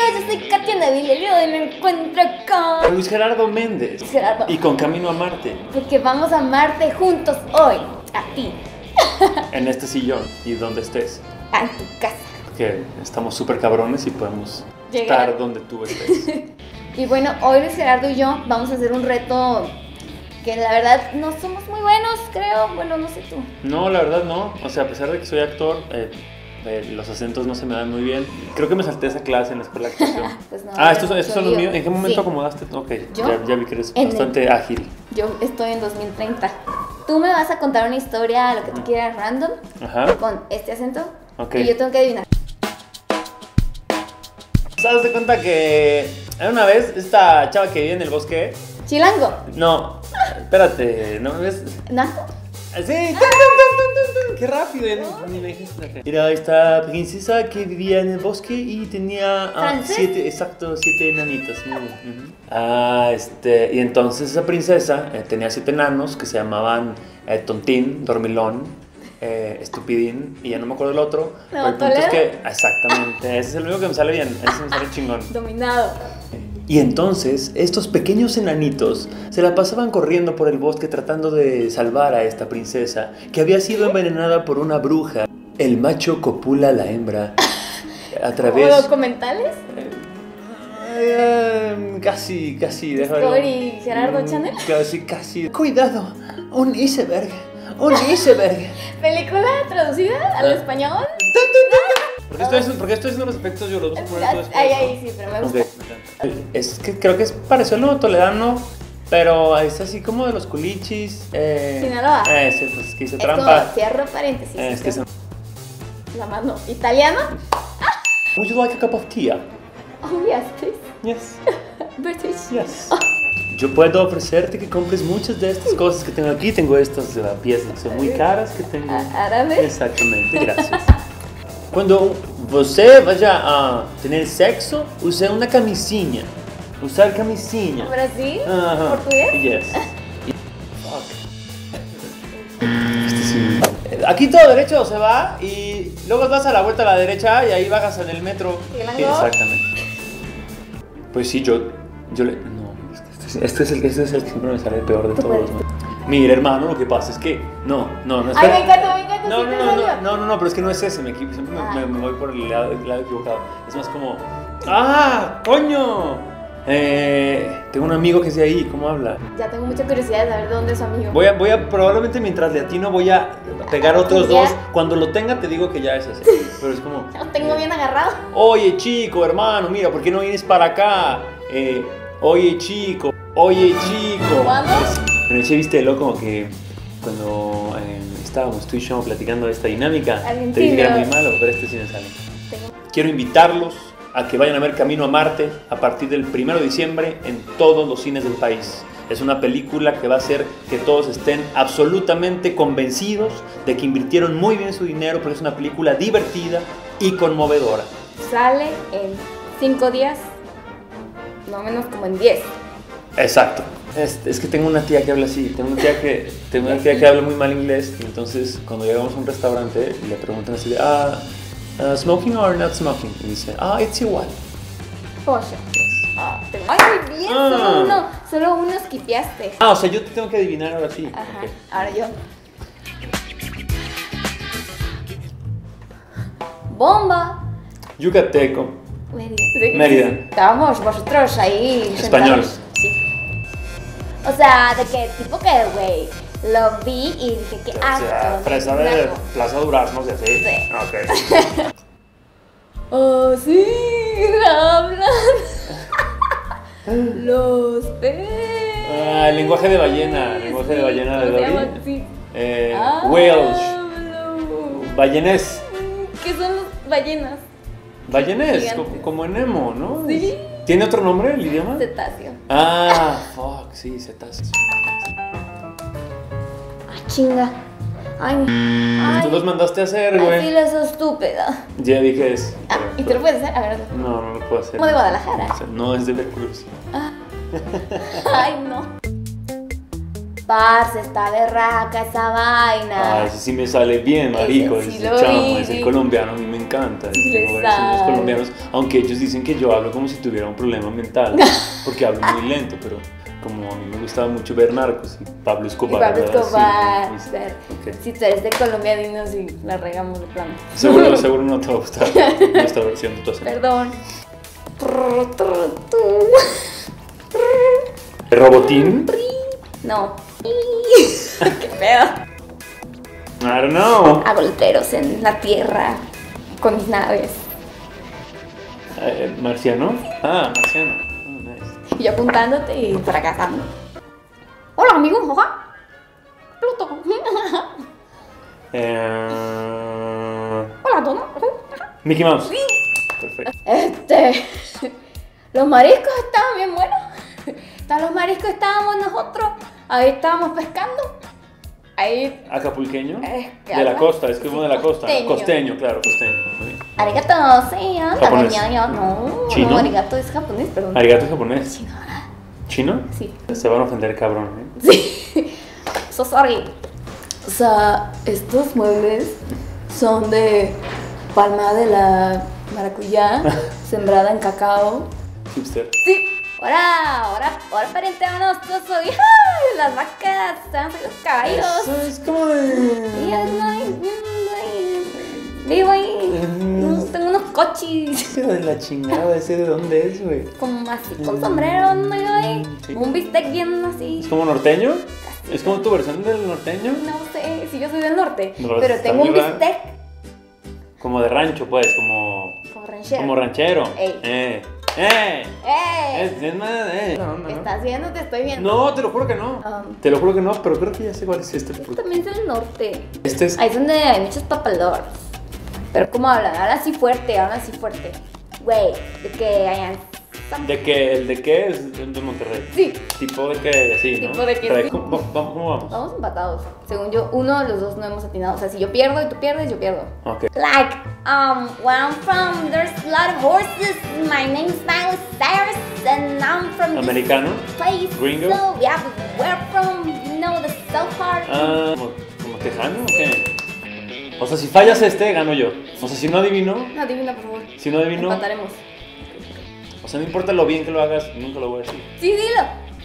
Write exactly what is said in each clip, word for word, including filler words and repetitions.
Yo soy Katia Nabil y hoy me encuentro con Luis Gerardo Méndez. Luis Gerardo. Y con Camino a Marte. Porque vamos a Marte juntos hoy, a ti. En este sillón y donde estés. A tu casa. Que estamos súper cabrones y podemos Llegar. estar donde tú estés. Y bueno, hoy Luis Gerardo y yo vamos a hacer un reto que la verdad no somos muy buenos, creo. Bueno, no sé tú. No, la verdad no. O sea, a pesar de que soy actor, eh, eh, los acentos no se me dan muy bien. Creo que me salté esa clase en la escuela de actuación. Pues no, ah, estos, son- mucho estos son los lío. míos. ¿En qué momento Sí. acomodaste? Ok, ¿Yo? ya, ya vi que eres En bastante el- ágil. Yo estoy en dos mil treinta. Tú me vas a contar una historia, lo que tú quieras, random, Ajá. con este acento. Ok. Y yo tengo que adivinar. ¿Sabes de cuenta que una vez esta chava que vive en el bosque? Chilango. No, espérate, ¿no me ves? ¿Naco? Sí, tun, tun, tun, tun, tun, qué rápido, ya ni, ni me dijiste. Era esta princesa que vivía en el bosque y tenía ah, ¿Francés? siete, exacto, siete enanitos. Muy bien. Ujú. Ah, este, y entonces esa princesa eh, tenía siete enanos que se llamaban eh, Tontín, Dormilón, eh, Estupidín y ya no me acuerdo el otro. Pero el punto es que, exactamente, ese es el único que me sale bien, ese me sale chingón. Dominado. Y entonces, estos pequeños enanitos se la pasaban corriendo por el bosque tratando de salvar a esta princesa, que había sido envenenada por una bruja. El macho copula a la hembra a través... ¿O documentales? Eh, casi, casi, déjame ver. ¿Story Gerardo Mm, Channel? Casi, casi. Cuidado, un iceberg, un iceberg. ¿Película traducida al Ah. español? Porque estoy, haciendo- porque estoy haciendo los efectos, yo los voy a poner tú después. Ay, ay, sí, pero me gusta. Ok, es que creo que es parecido al nuevo toledano, pero es así como de los culichis. Eh, Sinaloa. Eh, sí, pues es que hice Es trampa. como, cierro paréntesis. Eh, es que se... La mano. ¿Italiano? Would you like a cup of tea? Oh, yes, please. Yes, British. yes. Yo puedo ofrecerte que compres muchas de estas cosas que tengo aquí. Tengo estas de la piezas que son muy caras que tengo. ¿A- ¿Árabe? Exactamente, gracias. Cuando você vaya a tener sexo, use una camisinha. Usar camisinha. ¿Brasil? Ajá. ¿Portugués? Yes. Y- Fuck. Este sí. Aquí todo derecho se va y luego das a la vuelta a la derecha y ahí bajas en el metro. ¿Chilango? Sí, exactamente. Pues sí, yo, yo le... No, este, este es el, este es el que siempre me sale el peor de Tú todos. puedes. ¿no? Mira, hermano, lo que pasa es que... No, no, no, Ay, espera. me encanta, me encanta. No, sí no, te no, salió. no, no, no, no, pero es que no es ese, me, equi- siempre me, Ah. me- me voy por el lado, el lado equivocado. Es más como... ¡Ah, coño! Eh, tengo un amigo que es de ahí, ¿cómo habla? Ya tengo mucha curiosidad de saber de dónde es su amigo. Voy a, voy a, probablemente mientras le atino voy a pegar otros ¿Ya? dos. Cuando lo tenga te digo que ya es ese. Pero es como... Lo tengo bien agarrado. Oye, chico, hermano, mira, ¿por qué no vienes para acá? Eh, oye, chico, oye, chico. ¿Cuándo? Es- Pero ese viste loco como que cuando eh, estábamos tú y yo platicando de esta dinámica, Argentino. te dije que era muy malo, pero este sí me sale. Tengo... Quiero invitarlos a que vayan a ver Camino a Marte a partir del primero de diciembre en todos los cines del país. Es una película que va a hacer que todos estén absolutamente convencidos de que invirtieron muy bien su dinero, porque es una película divertida y conmovedora. Sale en cinco días. No menos como en diez. Exacto. Es, es que tengo una tía que habla así, tengo una tía que, tengo una tía que habla muy mal inglés, y entonces cuando llegamos a un restaurante le preguntan así de, ah, uh, smoking or not smoking, y dice, ah, it's igual. Pollo. Ah, te- Ay, muy bien. Ah. Solo uno. Solo uno esquipeaste. Ah, o sea, yo te tengo que adivinar ahora sí. Ajá. Ok. Ahora yo. Bomba. Yucateco. Mérida. Sí. Mérida. Estábamos vosotros ahí. Español. sentados. Sí. O sea, de que tipo que, güey, lo vi y dije que O sea, asco. fresa de naco. Plaza Durazno, ¿sí? Sí. Ok. Oh, sí, hablan los peces. Ah, el lenguaje de ballena, el lenguaje de ballena de ¿Cómo se llama? Dory. Sí. Eh, Ah, Welsh. Hablo. Ballenés. ¿Qué son las ballenas? Ballenés, Gigantes. co- como en Nemo, ¿no? Sí. ¿Tiene otro nombre el idioma? Cetáceo. Ah, fuck, sí, cetáceos. Ah, chinga. Ay, Pues tú los ay. mandaste a hacer, Así güey. lo hizo estúpida. Ya dije eso. Ah, ¿y tú lo puedes hacer? A ver. No, no lo puedo hacer. Como de Guadalajara. O sea, no es de Veracruz. Ay, no. Parce, está berraca esa vaina. Ah, ese sí me sale bien, marico. Ese sí Ese lo chamo, vi. ese colombiano a mí me encanta. Sí le Tengo varios amigos sabe. colombianos, aunque ellos dicen que yo hablo como si tuviera un problema mental, porque hablo muy lento, pero como a mí me gustaba mucho ver Narcos y Pablo Y Escobar. Pablo ¿verdad? Escobar. Sí, Ver, ok. Si tú eres de Colombia, dinos y la regamos de plano. Seguro, seguro no te va a gustar nuestra versión de tu acento. Perdón. ¿Robotín? No. Qué feo. I don't know. Hago letreros en la tierra con mis naves. Eh, ¿Marciano? Ah, Marciano. Oh, nice. Y yo apuntándote y fracasando. Hola, amigo. Ajá. Pluto. Eh, Hola, Tono. Mickey Mouse. Perfecto. Este. Los mariscos estaban bien buenos. Hasta los mariscos estábamos nosotros. Ahí estábamos pescando. Ahí. ¿Acapulqueño? Es que De la habla- costa, es como sí, de la costa. costeño. Costeño, claro, costeño. Muy bien. Arigato, sí, anda, Japonés. mañana. No, ¿Chino? no, arigato es japonés, perdón. ¿Arigato es japonés? Chino, ¿verdad? ¿Chino? Sí. Se van a ofender, cabrón. ¿eh? Sí. So sorry. O sea, estos muebles son de palma de la maracuyá, sembrada en cacao. Hipster. Sí. Ahora, ahora, ahora parentémonos todos hoy. ¡Ay! Las vacas, están los caballos. Eso es como de... Y es, no hay- no hay- Vivo ahí. Mm. Tengo unos cochis. Ese de la chingada, ¿ese de dónde es, güey? Como así, con sombrero, no yo ahí. Sí. Un bistec bien así. ¿Es como norteño? ¿Es como tu versión del norteño? No sé, si yo soy del norte. No, pero está tengo un muy raro. bistec Como de rancho, pues, como... como ranchero. Como ranchero. Ey. Eh. ¡Eh! ¡Eh! Es, es más, eh. No, no, ¿Qué no. estás viendo? Te estoy viendo. No, te lo juro que no. Um, Te lo juro que no, pero creo que ya sé cuál es este. Yo también soy del norte. Este es. Ahí es donde hay muchos papalos. Pero ¿cómo hablan? Hablan así fuerte, hablan así fuerte. Güey, de que hayan... ¿De qué? ¿El de qué? Es de Monterrey. Sí, Tipo de que así, ¿no? Tipo de que Trae- sí. ¿Cómo, vamos- cómo vamos? vamos empatados. Según yo, uno de los dos no hemos atinado. O sea, si yo pierdo y tú pierdes, yo pierdo. Ok. Like, um, where I'm from, there's a lot of horses. My name's Miley Cyrus, and I'm from ¿Americano? this place. Gringo? So, yeah, but we're from, you know, the south part. Ah, ¿como, como tejano o qué? O sea, si fallas este, gano yo. O sea, si no adivino, No, adivina, por favor. si no adivino. Empataremos. O sea, no importa lo bien que lo hagas, nunca lo voy a decir. Sí, dilo.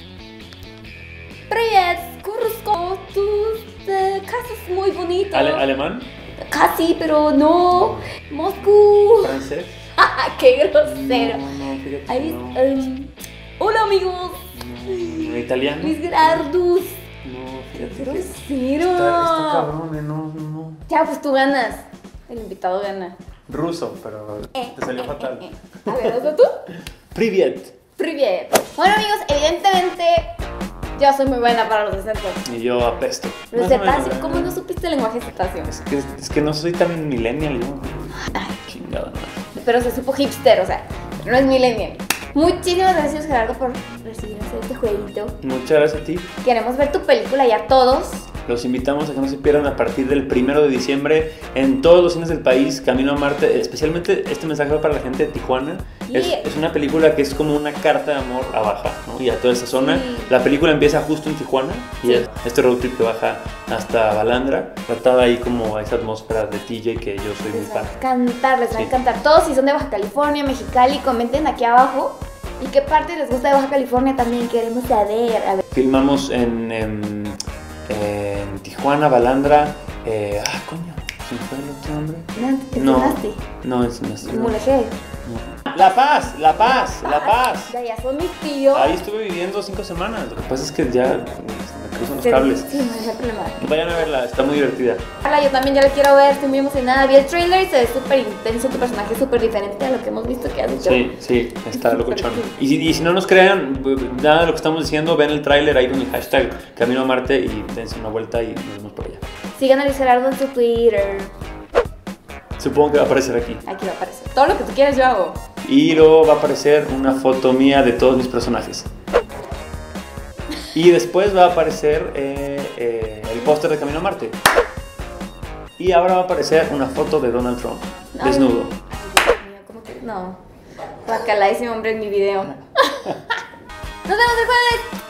Привет, Cusco, tus eh, casas muy bonitas. Ale- ¿Alemán? Casi, pero no. Moscú. ¿Francés? Qué grosero. No, no, fíjate. Ahí, No. em, hola amigos. No, ¿italiano? Luis Gerardus. No, fíjate. Qué que grosero. Está, está cabrón, eh, no, no, no. Ya, pues tú ganas. El invitado gana. Ruso, pero te salió fatal. Eh, eh. A ver, ¿otro tú? Privet. Privet. Bueno amigos, evidentemente yo soy muy buena para los acentos. Y yo apesto. Los Más o menos, cetáceos, ¿eh? ¿cómo no supiste el lenguaje cetáceo? Es que, es que no soy tan millennial yo. Ay, Chingada madre. pero se supo hipster, o sea, no es millennial. Muchísimas gracias Gerardo por recibirnos en este jueguito. Muchas gracias a ti. Queremos ver tu película ya todos. Los invitamos a que no se pierdan a partir del primero de diciembre en todos los cines del país, Camino a Marte. Especialmente este mensaje va para la gente de Tijuana. Sí. Es, es una película que es como una carta de amor a Baja, ¿no? Y a toda esa zona. Sí. La película empieza justo en Tijuana y Sí. es este road trip que baja hasta Balandra. Tratada ahí como a esa atmósfera de T J que yo soy muy Les va a fan. encantar, les va a Sí. encantar. Todos si son de Baja California, Mexicali, comenten aquí abajo. ¿Y qué parte les gusta de Baja California también? Queremos saber. A ver. Filmamos en, en, en Tijuana, Balandra. Eh, ah, coño, ¿se me fue el otro nombre? ¿Te No, sonaste? no, es no, no. Mulegé. La Paz, La Paz, La Paz. Ya, ya son mis tíos. Ahí estuve viviendo cinco semanas. Lo que pasa es que ya se me cruzan los Sí, cables. Sí, no hay problema. Vayan a verla, está muy divertida. Hola, yo también ya la quiero ver, estoy muy emocionada. Vi el trailer y se ve súper intenso, tu personaje es súper diferente a lo que hemos visto que has hecho. Sí, sí, está Es locochón. súper cool. Y si, y si no nos crean, nada de lo que estamos diciendo, ven el tráiler ahí con el hashtag Camino a Marte y dense una vuelta y nos vemos por allá. Sigan a Luis Gerardo en su Twitter. Supongo que va a aparecer aquí. Aquí va a aparecer. Todo lo que tú quieras yo hago. Y luego va a aparecer una foto mía de todos mis personajes. Y después va a aparecer eh, eh, el póster de Camino a Marte. Y ahora va a aparecer una foto de Donald Trump, Ay, desnudo. Ay, Dios mío, ¿cómo que? No. Bacala ese hombre en mi video. Nos vemos el jueves.